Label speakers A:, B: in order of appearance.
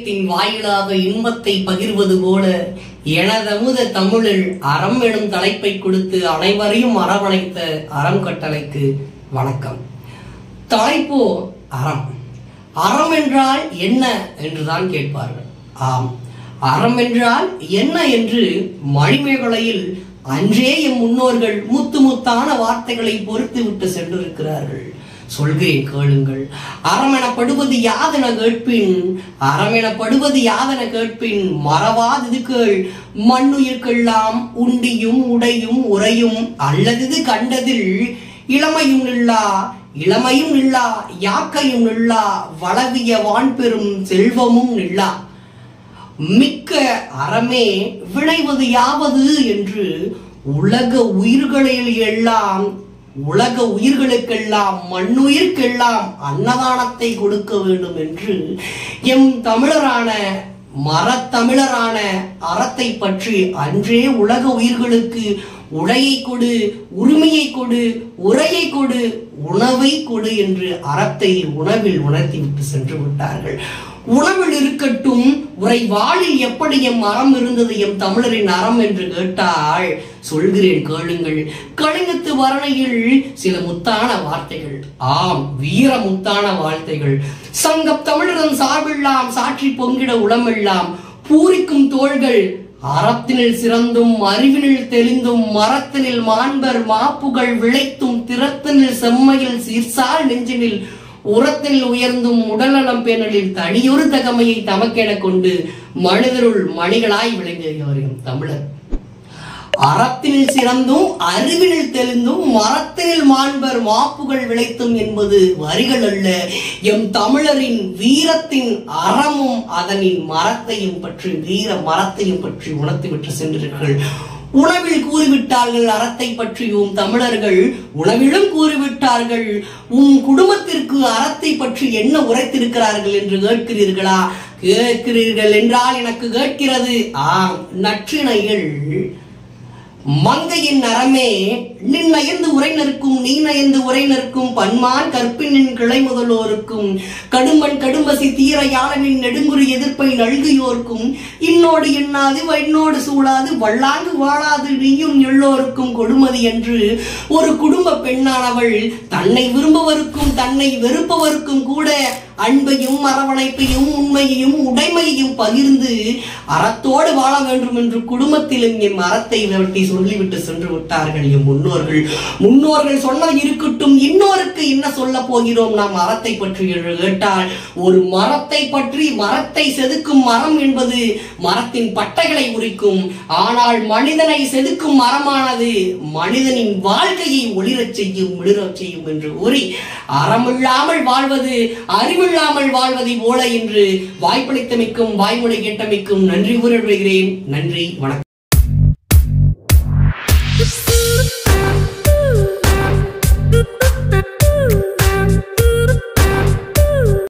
A: இலக்கியத்தின் வாயிலாக இன்பத்தை பகிர்வது போல எனதமுத தமிழில் அறம் எனும் தலைப்பை கொடுத்து அனைவரையும் அரவணைத்த அறம் கட்டளைக்கு வணக்கம். தலைப்போ அறம். அறம் என்றால் என்ன என்றுதான் கேட்பார்கள். ஆம், அறம் என்றால் என்ன என்று மணிமேகலையில் அன்றே எம் முன்னோர்கள் முத்து முத்தான வார்த்தைகளை பொறுத்து விட்டு சென்றிருக்கிறார்கள். சொல்கிறேன் கேளுங்கள். அறம் எனப்படுவது யாதென கேட்பின், அறம் எனப்படுவது யாதென கேட்பின், மறவாதது கேள் மண்ணுயிர்க்கெல்லாம் உண்டியும் உடையும் உரையும் அல்லது கண்டதில் இளமையும் நில்லா இளமையும் நில்லா யாக்கையும் நில்லா வளவிய வான்பெரும் செல்வமும் நில்லா. மிக்க அறமே விளைவது யாவது என்று உலக உயிர்களுக்கெல்லாம் மண்ணுயிர்க்கெல்லாம் அன்னதானத்தை கொடுக்க வேண்டும் என்று எம் தமிழரான மரத்தமிழரான அறத்தை பற்றி அன்றே உலக உயிர்களுக்கு உடையை கொடு, உரிமையை கொடு, உரையை கொடு, உணவை கொடு என்று அறத்தை உணவில் உணர்த்திவிட்டு சென்று விட்டார்கள். உணவில் இருக்கட்டும், உரை வாழில் எப்படி எம் அறம் இருந்தது எம் தமிழரின் அறம் என்று கேட்டால் சொல்கிறேன் கேளுங்கள். கலிங்கத்து வர்ணையில் சில முத்தான வார்த்தைகள், ஆம் வீர முத்தான வார்த்தைகள். சங்கப் தமிழரின் சார்பெல்லாம் சாற்றி பொங்கிட உளமெல்லாம் பூரிக்கும் தோள்கள் அறத்தினில் சிறந்தும் அறிவினில் தெளிந்தும் மரத்தினில் மாண்பர் மாப்புகள் விளைத்தும் திறத்தினில் செம்மையில் சீர்சால் நெஞ்சினில் உரத்தில் உயர்ந்தும் உடல்நலம் பேணலில் தனியொரு தகமையை தமக்கென கொண்டு மனிதருள் மணிகளாய் விளங்கியவரும் தமிழர். அறத்தினில் சிறந்தும் அறிவினில் தெளிந்தும் மரத்தினில் மாண்பர் மாப்புகள் விளைத்தும் என்பது வரிகள் அல்ல. எம் தமிழரின் வீரத்தின் அறமும் அதனின் மரத்தையும் பற்றி, வீர மரத்தையும் பற்றி உணர்த்திவிட்டு சென்றீர்கள். உணவில் கூறிவிட்டார்கள் அறத்தை பற்றியும் தமிழர்கள், உணவிலும் கூறிவிட்டார்கள். உன் குடும்பத்திற்கு அறத்தை பற்றி என்ன உரைத்திருக்கிறார்கள் என்று கேட்கிறீர்களா? கேட்கிறீர்கள் என்றால் எனக்கு கேட்கிறது. ஆம், நற்றிணையில் மங்கையின் அறமே நின் நயந்து உரை நிற்கும், நீ நயந்து உரை நிற்கும் பன்மான் கற்பினின் கிளை முதலோருக்கும் கடும்பன் கடும்பசி தீர யாழனின் நெடுங்குறி எதிர்ப்பை நல்கியோர்க்கும் இன்னோடு எண்ணாது வண்ணோடு சூழாது வல்லாங்கு வாழாது நீயும் எல்லோருக்கும் கொடுமதி என்று ஒரு குடும்ப பெண்ணானவள் தன்னை விரும்பவருக்கும் தன்னை வெறுப்பவருக்கும் கூட அன்பையும் அரவணைப்பையும் உண்மையையும் உடைமையையும் பகிர்ந்து அறத்தோடு வாழ வேண்டும் என்று குடும்பத்திலும் எம் அறத்தை வெட்டி சொல்லிவிட்டு சென்று விட்டார்கள் எம் முன்னோர்கள் சொன்னது இருக்கட்டும், இன்னொருக்கு என்ன சொல்ல போகிறோம் நாம் அறத்தை பற்றி என்று கேட்டால், ஒரு மரத்தை பற்றி, மரத்தை செதுக்கும் மரம் என்பது மரத்தின் பட்டைகளை உரிக்கும். ஆனால் மனிதனை செதுக்கும் மரமானது மனிதனின் வாழ்க்கையை ஒளிரச் செய்யும், மிளிரச் செய்யும் என்று கூறி அறமில்லாமல் வாழ்வது அறிவில்லாமல் வாழ்வதை போல என்று வாய்ப்பளித்தமைக்கும் வாய்மொழி கேட்டமைக்கும் நன்றி கூற விடுகிறேன். நன்றி, வணக்கம்.